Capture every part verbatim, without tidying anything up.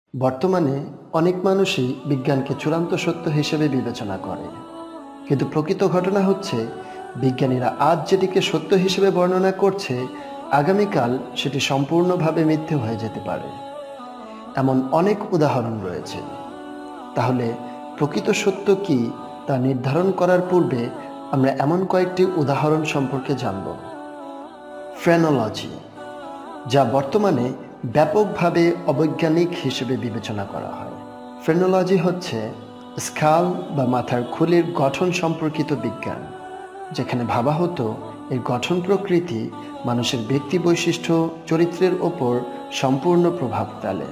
বর্তমানে অনেক মানুষই বিজ্ঞানকে চূড়ান্ত সত্য হিসেবে বিবেচনা করে, কিন্তু প্রকৃত ঘটনা হচ্ছে বিজ্ঞানীরা আজ যেটিকে সত্য হিসেবে বর্ণনা করছে, আগামীকাল সেটি সম্পূর্ণভাবে মিথ্যে হয়ে যেতে পারে। এমন অনেক উদাহরণ রয়েছে। তাহলে প্রকৃত সত্য কি তা নির্ধারণ করার পূর্বে আমরা এমন কয়েকটি উদাহরণ সম্পর্কে জানব। ফ্রেনোলজি, যা বর্তমানে ব্যাপকভাবে অবৈজ্ঞানিক হিসেবে বিবেচনা করা হয়। ফ্রেনোলজি হচ্ছে স্কাল বা মাথার খুলির গঠন সম্পর্কিত বিজ্ঞান, যেখানে ভাবা হতো এর গঠন প্রকৃতি মানুষের ব্যক্তি বৈশিষ্ট্য চরিত্রের ওপর সম্পূর্ণ প্রভাব ফেলে।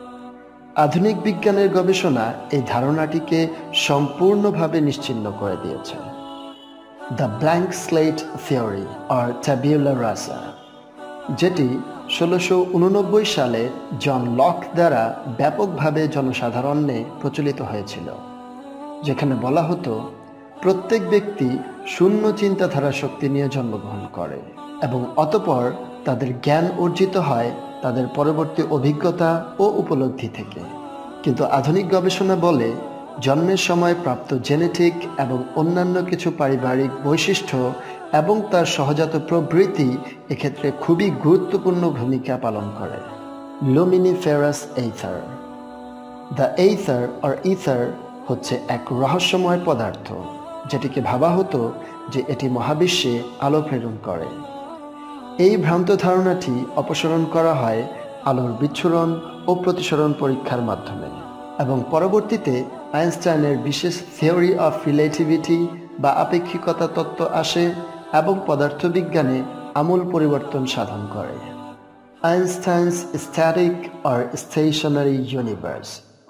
আধুনিক বিজ্ঞানের গবেষণা এই ধারণাটিকে সম্পূর্ণভাবে নিশ্চিহ্ন করে দিয়েছে। The blank slate theory or tabula rasa, যেটি ষোলোশো উননব্বই সালে জন লক দ্বারা ব্যাপকভাবে জনসাধারণে প্রচলিত হয়েছিল, যেখানে বলা হতো প্রত্যেক ব্যক্তি শূন্য চিন্তাধারা শক্তি নিয়ে জন্মগ্রহণ করে এবং অতঃপর তাদের জ্ঞান অর্জিত হয় তাদের পরবর্তী অভিজ্ঞতা ও উপলব্ধি থেকে। কিন্তু আধুনিক গবেষণা বলে জন্মের সময় প্রাপ্ত জেনেটিক এবং অন্যান্য কিছু পারিবারিক বৈশিষ্ট্য এবং তার সহজাত প্রবৃত্তি এক্ষেত্রে খুবই গুরুত্বপূর্ণ ভূমিকা পালন করে। Luminiferous aether, the aether or ether হচ্ছে এক রহস্যময় পদার্থ, যেটিকে ভাবা হতো যে এটি মহাবিশ্বে আলো প্রেরণ করে। এই ভ্রান্ত ধারণাটি অপসারণ করা হয় আলোর বিচ্ছুরণ ও প্রতিসরণ পরীক্ষার মাধ্যমে, এবং পরবর্তীতে আইনস্টাইনের বিশেষ থিওরি অফ রিলেটিভিটি বা আপেক্ষিকতা তত্ত্ব আসে এবং পদার্থবিজ্ঞানে আমূল পরিবর্তন সাধন করে। Einstein's static or stationary universe,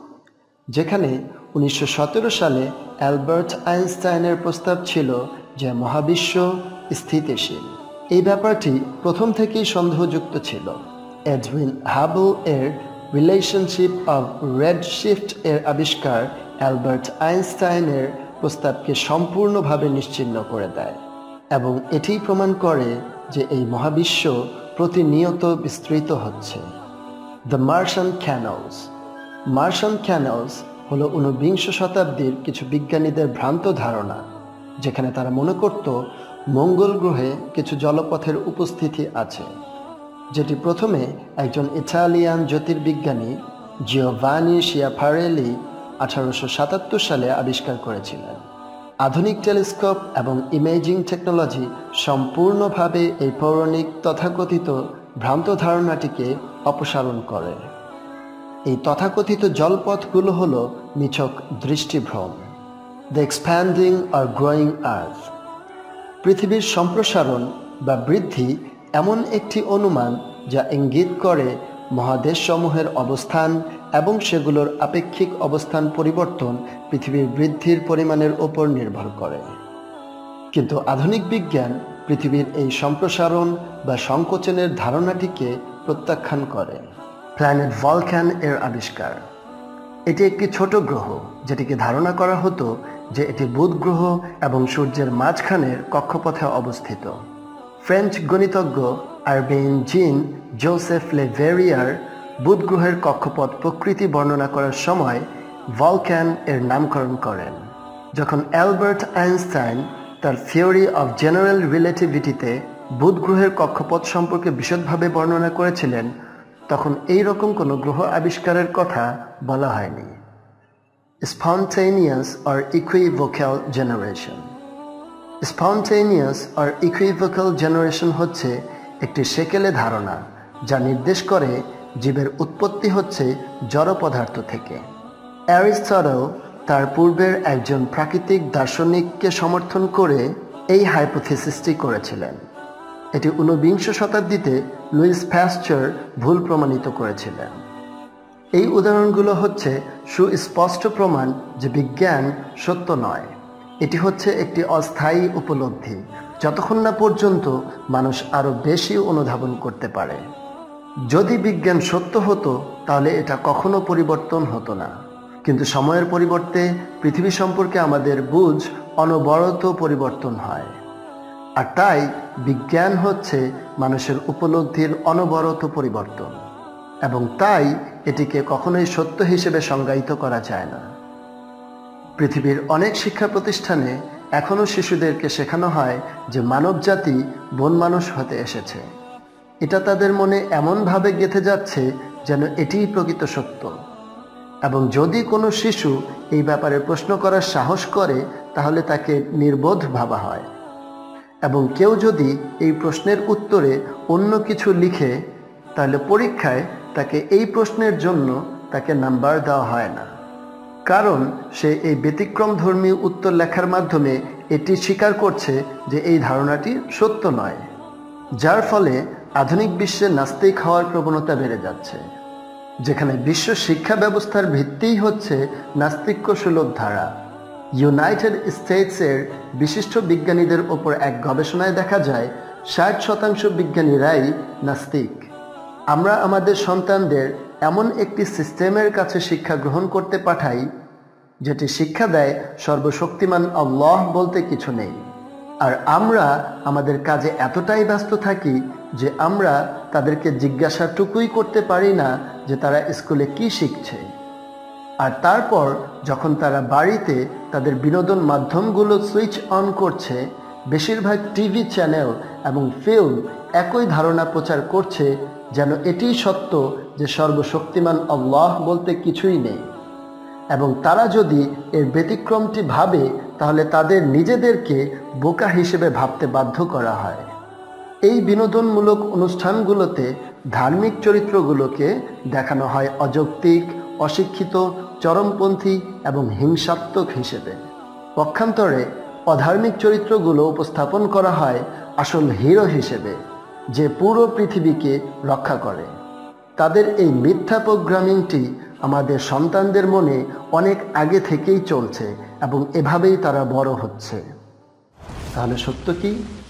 যেখানে উনিশশো সতেরো সালে অ্যালবার্ট আইনস্টাইনের প্রস্তাব ছিল যে মহাবিশ্ব স্থিতিশীল। এই ব্যাপারটি প্রথম থেকেই সন্দেহযুক্ত ছিল। এডউইন হাবল এর রিলেশনশিপ অফ রেডশিফট এর আবিষ্কার অ্যালবার্ট আইনস্টাইনের প্রস্তাবকে সম্পূর্ণভাবে নিশ্চিহ্ন করে দেয়, এবং এটিই প্রমাণ করে যে এই মহাবিশ্ব প্রতিনিয়ত বিস্তৃত হচ্ছে। The Martian canals, Martian canals হলো ঊনবিংশ শতাব্দীর কিছু বিজ্ঞানীদের ভ্রান্ত ধারণা, যেখানে তারা মনে করত মঙ্গল গ্রহে কিছু জলপথের উপস্থিতি আছে, যেটি প্রথমে একজন ইটালিয়ান জ্যোতির্বিজ্ঞানী জিওভানি শিয়াফারেলি আঠারোশো সাতাত্তর সালে আবিষ্কার করেছিলেন। আধুনিক টেলিস্কোপ এবং ইমেজিং টেকনোলজি সম্পূর্ণভাবে এই পৌরাণিক তথাকথিত ভ্রান্ত ধারণাটিকে অপসারণ করে। এই তথাকথিত জলপথগুলো হল নিছক দৃষ্টিভ্রম। The expanding or growing earth, পৃথিবীর সম্প্রসারণ বা বৃদ্ধি এমন একটি অনুমান যা ইঙ্গিত করে মহাদেশসমূহের অবস্থান এবং সেগুলোর আপেক্ষিক অবস্থান পরিবর্তন পৃথিবীর বৃদ্ধির পরিমাণের ওপর নির্ভর করে। কিন্তু আধুনিক বিজ্ঞান পৃথিবীর এই সম্প্রসারণ বা সংকোচনের ধারণাটিকে প্রত্যাখ্যান করে। প্ল্যানেট ভলক্যান এর আবিষ্কার, এটি একটি ছোট গ্রহ, যেটিকে ধারণা করা হতো যে এটি বুধ গ্রহ এবং সূর্যের মাঝখানের কক্ষপথে অবস্থিত। ফ্রেঞ্চ গণিতজ্ঞ আরবেইন জিন জোসেফ লেভেরিয়ার বুধ গ্রহের কক্ষপথ প্রকৃতি বর্ণনা করার সময় ভলক্যান এর নামকরণ করেন। যখন অ্যালবার্ট আইনস্টাইন তার থিওরি অফ জেনারেল রিলেটিভিটিতে বুধ গ্রহের কক্ষপথ সম্পর্কে বিশদভাবে বর্ণনা করেছিলেন, তখন এই রকম কোনো গ্রহ আবিষ্কারের কথা বলা হয়নি। Spontaneous or equivocal generation, spontaneous or equivocal generation হচ্ছে একটি সেকেলে ধারণা যা নির্দেশ করে জীবের উৎপত্তি হচ্ছে জড় পদার্থ থেকে। অ্যারিস্টটল তার পূর্বের একজন প্রাকৃতিক দার্শনিককে সমর্থন করে এই হাইপোথিসিসটি করেছিলেন। এটি ঊনবিংশ শতাব্দীতে লুইস প্যাস্চার ভুল প্রমাণিত করেছিলেন। এই উদাহরণগুলো হচ্ছে সুস্পষ্ট প্রমাণ যে বিজ্ঞান সত্য নয়, এটি হচ্ছে একটি অস্থায়ী উপলব্ধি, যতক্ষণ না পর্যন্ত মানুষ আরও বেশি অনুধাবন করতে পারে। যদি বিজ্ঞান সত্য হতো তাহলে এটা কখনো পরিবর্তন হতো না, কিন্তু সময়ের পরিবর্তে পৃথিবী সম্পর্কে আমাদের বুঝ অনবরত পরিবর্তন হয়, আর তাই বিজ্ঞান হচ্ছে মানুষের উপলব্ধির অনবরত পরিবর্তন, এবং তাই এটিকে কখনোই সত্য হিসেবে সংজ্ঞায়িত করা যায় না। পৃথিবীর অনেক শিক্ষা প্রতিষ্ঠানে এখনও শিশুদেরকে শেখানো হয় যে মানবজাতি বন মানুষ হতে এসেছে। এটা তাদের মনে এমনভাবে গেঁথে যাচ্ছে যেন এটিই প্রকৃত সত্য, এবং যদি কোনো শিশু এই ব্যাপারে প্রশ্ন করার সাহস করে তাহলে তাকে নির্বোধ ভাবা হয়, এবং কেউ যদি এই প্রশ্নের উত্তরে অন্য কিছু লিখে তাহলে পরীক্ষায় তাকে এই প্রশ্নের জন্য তাকে নাম্বার দেওয়া হয় না, কারণ সে এই ব্যতিক্রমধর্মী উত্তর লেখার মাধ্যমে এটি স্বীকার করছে যে এই ধারণাটি সত্য নয়, যার ফলে আধুনিক বিশ্বে নাস্তিক হওয়ার প্রবণতা বেড়ে যাচ্ছে, যেখানে বিশ্ব শিক্ষা ব্যবস্থার ভিত্তিই হচ্ছে নাস্তিক্য সুলভ ধারা। ইউনাইটেড স্টেটসের বিশিষ্ট বিজ্ঞানীদের ওপর এক গবেষণায় দেখা যায় ষাট শতাংশ বিজ্ঞানীরাই নাস্তিক। আমরা আমাদের সন্তানদের এমন একটি সিস্টেমের কাছে শিক্ষা গ্রহণ করতে পাঠাই যেটি শিক্ষা দেয় সর্বশক্তিমান আল্লাহ বলতে কিছু নেই, আর আমরা আমাদের কাজে এতটাই ব্যস্ত থাকি যে আমরা তাদেরকে জিজ্ঞাসাটুকুই করতে পারি না যে তারা স্কুলে কি শিখছে। আর তারপর যখন তারা বাড়িতে তাদের বিনোদন মাধ্যমগুলো সুইচ অন করছে, বেশিরভাগ টিভি চ্যানেল এবং ফিল্ম একই ধারণা প্রচার করছে যেন এটিই সত্য যে সর্বশক্তিমান আল্লাহ বলতে কিছুই নেই, এবং তারা যদি এর ব্যতিক্রমটি ভাবে তাহলে তাদের নিজেদেরকে বোকা হিসেবে ভাবতে বাধ্য করা হয়। এই বিনোদনমূলক অনুষ্ঠানগুলোতে ধার্মিক চরিত্রগুলোকে দেখানো হয় অযৌক্তিক, অশিক্ষিত, চরমপন্থী এবং হিংসাত্মক হিসেবে। পক্ষান্তরে অধার্মিক চরিত্রগুলো উপস্থাপন করা হয় আসল হিরো হিসেবে, যে পুরো পৃথিবীকে রক্ষা করে। তাদের এই মিথ্যা প্রোগ্রামিংটি আমাদের সন্তানদের মনে অনেক আগে থেকেই চলছে এবং এভাবেই তারা বড় হচ্ছে। তাহলে সত্য কি?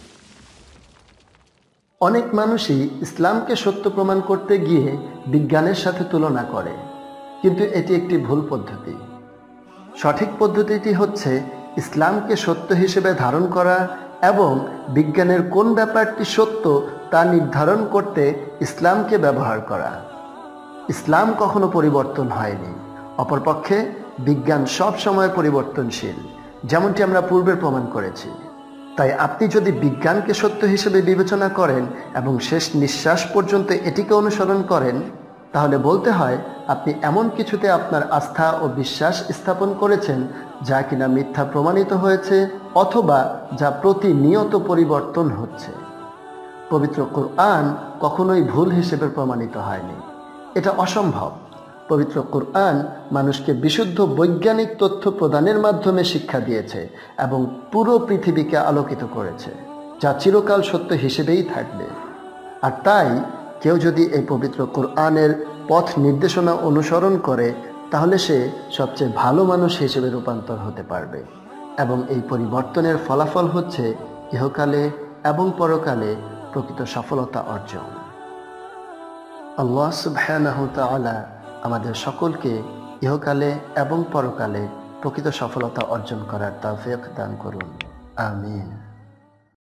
অনেক মানুষই ইসলামকে সত্য প্রমাণ করতে গিয়ে বিজ্ঞানের সাথে তুলনা করে, কিন্তু এটি একটি ভুল পদ্ধতি। সঠিক পদ্ধতিটি হচ্ছে ইসলামকে সত্য হিসেবে ধারণ করা এবং বিজ্ঞানের কোন ব্যাপারটি সত্য তা নির্ধারণ করতে ইসলামকে ব্যবহার করা। ইসলাম কখনো পরিবর্তন হয়নি, অপরপক্ষে বিজ্ঞান সব সময় পরিবর্তনশীল, যেমনটি আমরা পূর্বে প্রমাণ করেছি। তাই আপনি যদি বিজ্ঞানকে সত্য হিসেবে বিবেচনা করেন এবং শেষ নিঃশ্বাস পর্যন্ত এটিকে অনুসরণ করেন, তাহলে বলতে হয় আপনি এমন কিছুতে আপনার আস্থা ও বিশ্বাস স্থাপন করেছেন যা কিনা মিথ্যা প্রমাণিত হয়েছে অথবা যা প্রতিনিয়ত পরিবর্তন হচ্ছে। পবিত্র কোরআন কখনোই ভুল হিসেবে প্রমাণিত হয়নি, এটা অসম্ভব। পবিত্র কোরআন মানুষকে বিশুদ্ধ বৈজ্ঞানিক তথ্য প্রদানের মাধ্যমে শিক্ষা দিয়েছে এবং পুরো পৃথিবীকে আলোকিত করেছে, যা চিরকাল সত্য হিসেবেই থাকবে। আর তাই কেউ যদি এই পবিত্র কোরআনের পথ নির্দেশনা অনুসরণ করে তাহলে সে সবচেয়ে ভালো মানুষ হিসেবে রূপান্তর হতে পারবে, এবং এই পরিবর্তনের ফলাফল হচ্ছে ইহকালে এবং পরকালে প্রকৃত সফলতা অর্জন। আল্লাহ সুবহানাহু ওয়া তাআলা আমাদের সকলকে ইহকালে এবং পরকালে প্রকৃত সফলতা অর্জন করার তৌফিক দান করুন। আমিন।